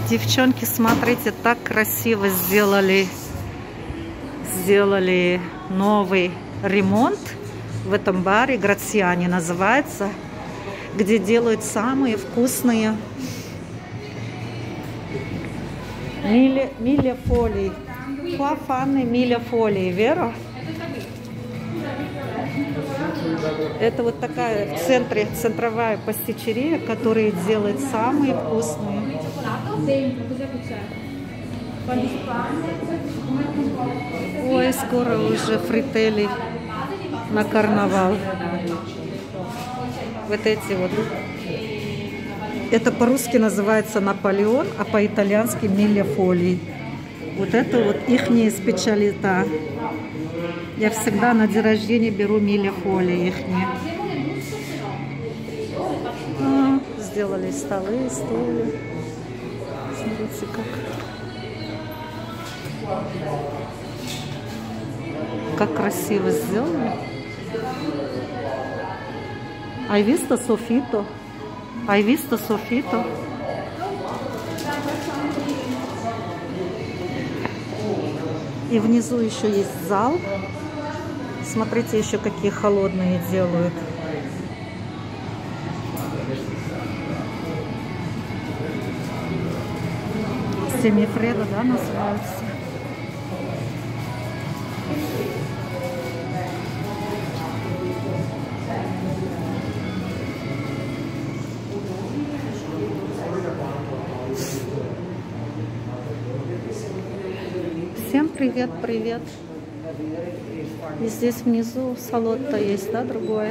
Девчонки, смотрите, так красиво сделали новый ремонт в этом баре. Грациани называется, где делают самые вкусные мille фолии. Фуафаны мille фолии, Вера? Это вот такая в центре центровая пастичерия, которая делает самые вкусные. Ой, скоро уже фрителли на карнавал. Вот эти вот. Это по-русски называется Наполеон, а по-итальянски мille фолии. Вот это вот ихняя специалита. Я всегда на день рождения беру мille фолии ихние. Сделали столы, стулья. Смотрите, как красиво сделали. Hai visto soffitto? Hai visto soffitto? И внизу еще есть зал. Смотрите, еще какие холодные делают. Семифредо, да, называются. Всем привет, привет. И здесь внизу салат-то есть, да, другое.